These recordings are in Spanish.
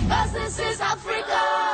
'cause this is Africa.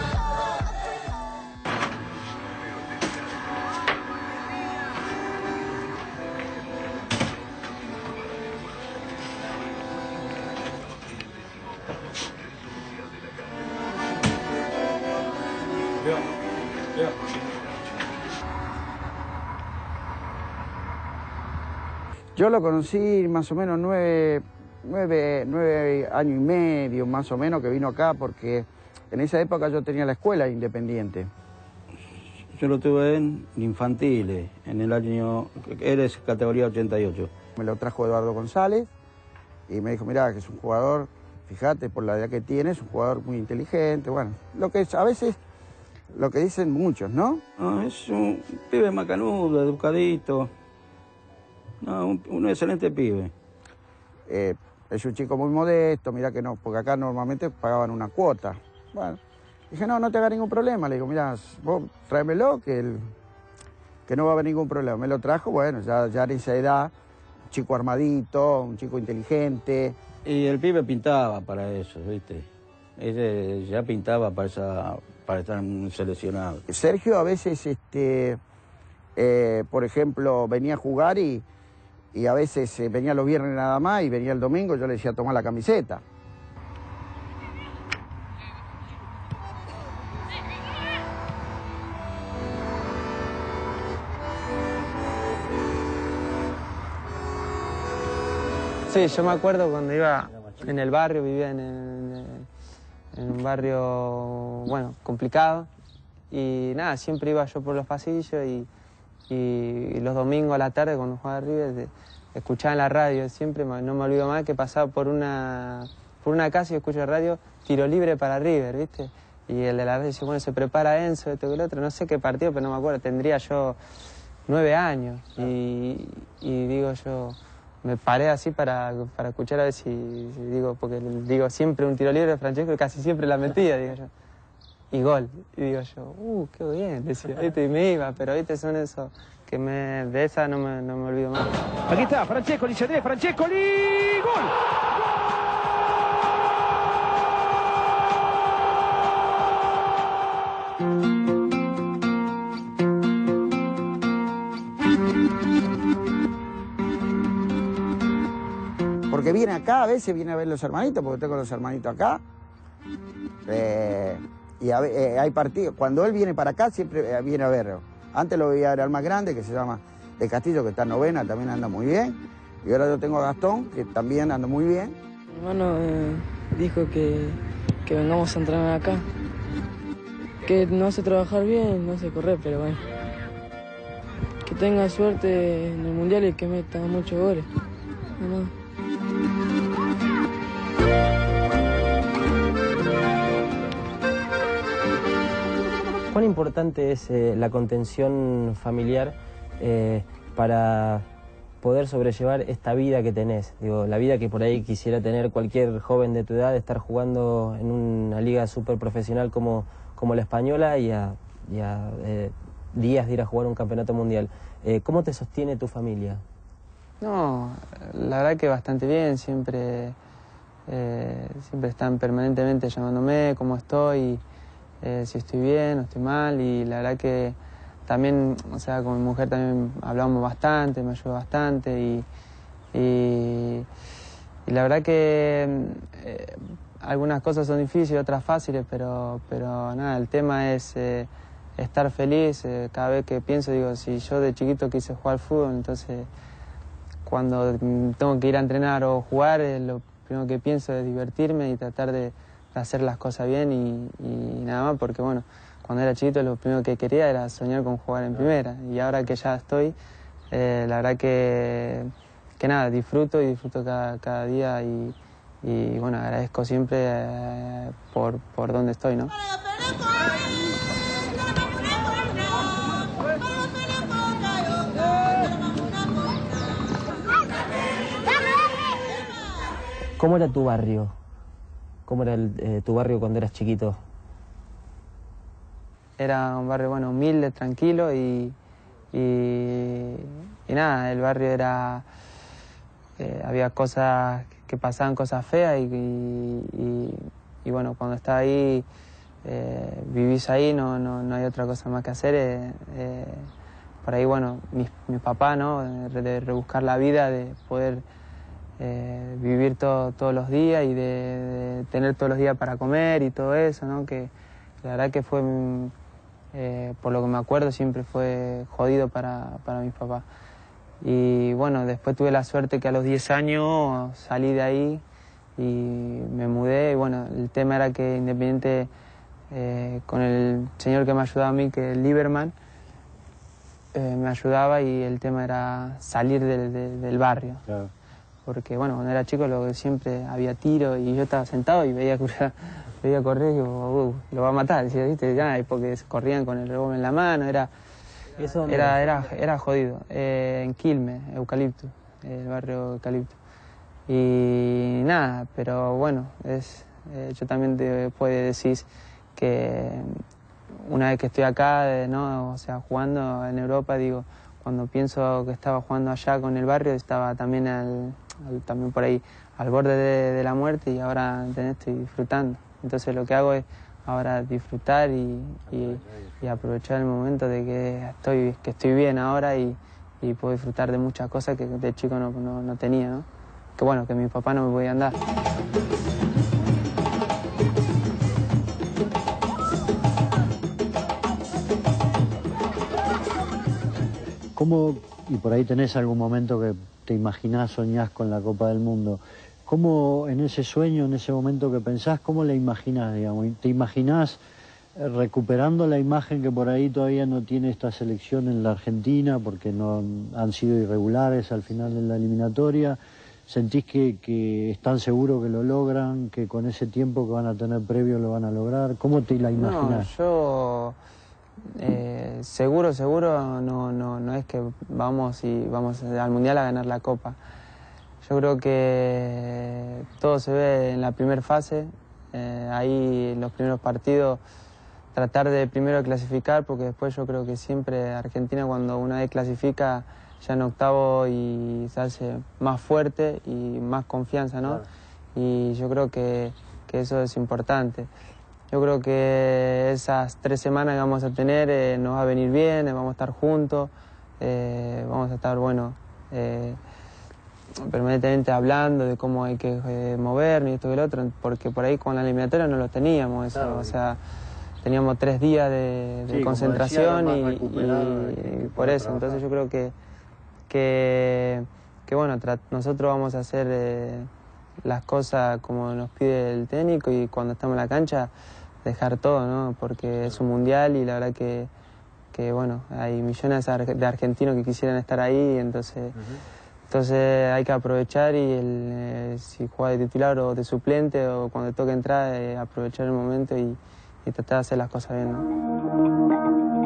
Yo lo conocí más o menos 9 años y medio, más o menos, que vino acá, porque en esa época yo tenía la escuela independiente. Yo lo tuve en infantiles, en el año, eres categoría 88. Me lo trajo Eduardo González y me dijo, mirá, que es un jugador, fíjate, por la edad que tiene, es un jugador muy inteligente, bueno, lo que es, a veces, lo que dicen muchos, ¿no? No, es un pibe macanudo, educadito. No, un excelente pibe. Es un chico muy modesto, mirá que no, porque acá normalmente pagaban una cuota. Bueno, dije, no te haga ningún problema. Le digo, mirá, vos tráemelo, que no va a haber ningún problema. Me lo trajo, bueno, ya en esa edad, un chico armadito, un chico inteligente. Y el pibe pintaba para eso, ¿viste? Ese ya pintaba para estar seleccionado. Sergio a veces, por ejemplo, venía a jugar y a veces venía los viernes nada más y venía el domingo, yo le decía, toma la camiseta. Sí, yo me acuerdo cuando iba en el barrio, vivía en un barrio, bueno, complicado. Y nada, siempre iba yo por los pasillos y los domingos a la tarde cuando jugaba River escuchaba en la radio, siempre no me olvido más que pasaba por una casa y escucho la radio, tiro libre para River, ¿viste? Y el de la radio dice, bueno, se prepara Enzo, esto que el otro, no sé qué partido, pero no me acuerdo, tendría yo 9 años. Y digo yo, me paré así para escuchar a ver si digo, porque digo siempre un tiro libre de Francesco y casi siempre la metía, digo yo. Y gol. Y digo yo, qué bien, decía, ¿viste? Y me iba, pero ¿viste? Son esos que de esa no me olvido más. Aquí está, Francescoli, se dé, Francescoli, gol. Porque viene acá, a veces viene a ver los hermanitos, porque tengo los hermanitos acá. Y hay partidos. Cuando él viene para acá, siempre viene a verlo. Antes lo veía al más grande, que se llama El Castillo, que está en novena, también anda muy bien. Y ahora yo tengo a Gastón, que también anda muy bien. Mi hermano dijo que vengamos a entrenar acá. Que no sé trabajar bien, no sé correr, pero bueno. Que tenga suerte en el Mundial y que meta muchos goles. Nada más. ¿Cuán importante es la contención familiar para poder sobrellevar esta vida que tenés? Digo, la vida que por ahí quisiera tener cualquier joven de tu edad, estar jugando en una liga súper profesional como la española y a días de ir a jugar un campeonato mundial. ¿Cómo te sostiene tu familia? No, la verdad que bastante bien, siempre están permanentemente llamándome cómo estoy, si estoy bien o estoy mal, y la verdad que también, o sea, con mi mujer también hablamos bastante, me ayuda bastante y la verdad que algunas cosas son difíciles, otras fáciles, pero nada, el tema es estar feliz. Cada vez que pienso, digo, si yo de chiquito quise jugar al fútbol, entonces cuando tengo que ir a entrenar o jugar, lo primero que pienso es divertirme y tratar de hacer las cosas bien y nada más, porque bueno, cuando era chiquito lo primero que quería era soñar con jugar en primera, y ahora que ya estoy, la verdad que nada, disfruto cada día y bueno, agradezco siempre por donde estoy, ¿no? ¿Cómo era tu barrio? ¿Cómo era tu barrio cuando eras chiquito? Era un barrio, bueno, humilde, tranquilo y nada, el barrio era... había cosas que pasaban, cosas feas y bueno, cuando estás ahí, vivís ahí, no hay otra cosa más que hacer. Por ahí, bueno, mi papá, ¿no? De rebuscar la vida, de poder vivir todos los días y de tener todos los días para comer y todo eso, ¿no? Que la verdad que fue, por lo que me acuerdo, siempre fue jodido para mis papás. Y bueno, después tuve la suerte que a los 10 años salí de ahí y me mudé. Y bueno, el tema era que Independiente, con el señor que me ayudaba a mí, que es Lieberman, me ayudaba, y el tema era salir del barrio. Claro. Porque bueno, cuando era chico siempre había tiro y yo estaba sentado y veía correr y digo, lo va a matar, decía, ¿viste? Ya, porque corrían con el revólver en la mano, era jodido. En Quilmes, Eucalipto, el barrio Eucalipto. Y nada, pero bueno, yo también te puedo decir que una vez que estoy acá, ¿no? O sea, jugando en Europa, digo, cuando pienso que estaba jugando allá con el barrio, estaba también también por ahí al borde de la muerte, y ahora, ¿entendés? Estoy disfrutando. Entonces lo que hago es ahora disfrutar y aprovechar el momento de que estoy bien ahora y puedo disfrutar de muchas cosas que de chico no tenía, ¿no? Que bueno, que mi papá no me podían dar. ¿Cómo, y por ahí tenés algún momento que te imaginás, soñás con la Copa del Mundo, cómo en ese sueño, en ese momento que pensás, cómo la imaginás, digamos? ¿Te imaginás recuperando la imagen que por ahí todavía no tiene esta selección en la Argentina, porque no han sido irregulares al final de la eliminatoria? ¿Sentís que están seguros que lo logran, que con ese tiempo que van a tener previo lo van a lograr? ¿Cómo te la imaginás? No, yo seguro no es que vamos al Mundial a ganar la Copa. Yo creo que todo se ve en la primera fase, ahí en los primeros partidos tratar de primero clasificar, porque después yo creo que siempre Argentina, cuando una vez clasifica ya en octavo, y se hace más fuerte y más confianza, ¿no? Claro. Y yo creo que eso es importante. Yo creo que esas 3 semanas que vamos a tener nos va a venir bien, vamos a estar juntos, vamos a estar, permanentemente hablando de cómo hay que movernos y esto y lo otro, porque por ahí con la eliminatoria no lo teníamos eso, claro. O sea, teníamos 3 días de concentración y por eso. Entonces yo creo que bueno, nosotros vamos a hacer las cosas como nos pide el técnico, y cuando estamos en la cancha dejar todo, ¿no? Porque es un mundial y la verdad que bueno, hay millones de argentinos que quisieran estar ahí, entonces hay que aprovechar, y si juega de titular o de suplente o cuando toque entrar, aprovechar el momento y tratar de hacer las cosas bien, ¿no?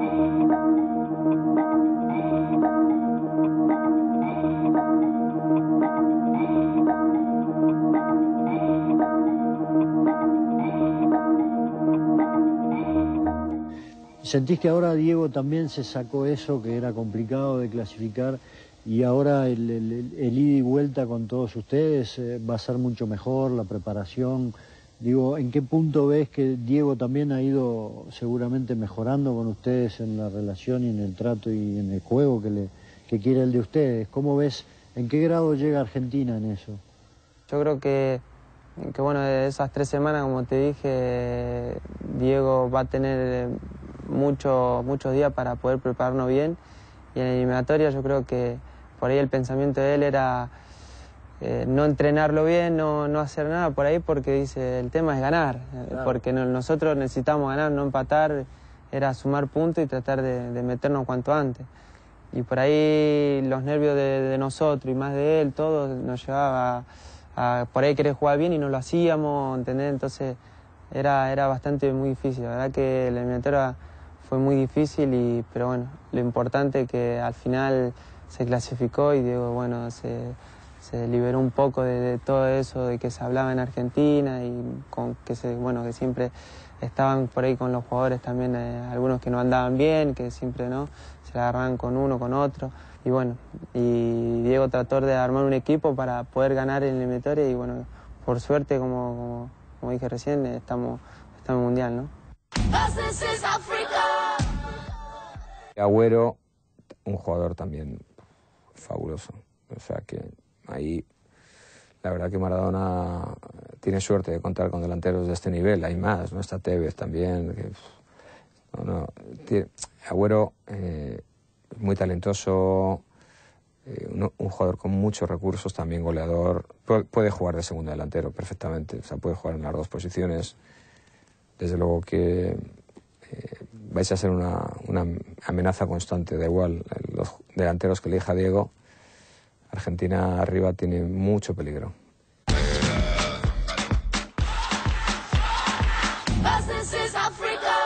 ¿Sentís que ahora Diego también se sacó eso que era complicado de clasificar, y ahora el ida y vuelta con todos ustedes va a ser mucho mejor, la preparación? Digo, ¿en qué punto ves que Diego también ha ido seguramente mejorando con ustedes en la relación y en el trato y en el juego que quiere el de ustedes? ¿Cómo ves, en qué grado llega Argentina en eso? Yo creo que bueno, esas 3 semanas, como te dije, Diego va a tener muchos días para poder prepararnos bien, y en la eliminatoria yo creo que por ahí el pensamiento de él era no entrenarlo bien, no hacer nada por ahí, porque dice, el tema es ganar, claro. Porque nosotros necesitamos ganar, no empatar, era sumar puntos y tratar de meternos cuanto antes. Y por ahí los nervios de nosotros y más de él, todo nos llevaba a por ahí querer jugar bien y no lo hacíamos, ¿entendés? Entonces era bastante muy difícil, la verdad que la eliminatoria fue muy difícil, pero bueno, lo importante es que al final se clasificó y Diego, bueno, se liberó un poco de todo eso de que se hablaba en Argentina, y que siempre estaban por ahí con los jugadores también, algunos que no andaban bien, que siempre no se la agarraban con uno, con otro, y bueno, y Diego trató de armar un equipo para poder ganar en la eliminatoria, y bueno, por suerte como como dije recién, estamos en el Mundial, ¿no? This is Africa. Agüero, un jugador también fabuloso. O sea que ahí, la verdad que Maradona tiene suerte de contar con delanteros de este nivel. Hay más, ¿no? Está Tevez también. Agüero, muy talentoso, un jugador con muchos recursos, también goleador. Puede jugar de segundo delantero perfectamente, o sea, puede jugar en las dos posiciones. Desde luego que vais a ser una amenaza constante, da igual los delanteros que elija Diego. Argentina arriba tiene mucho peligro. This is Africa.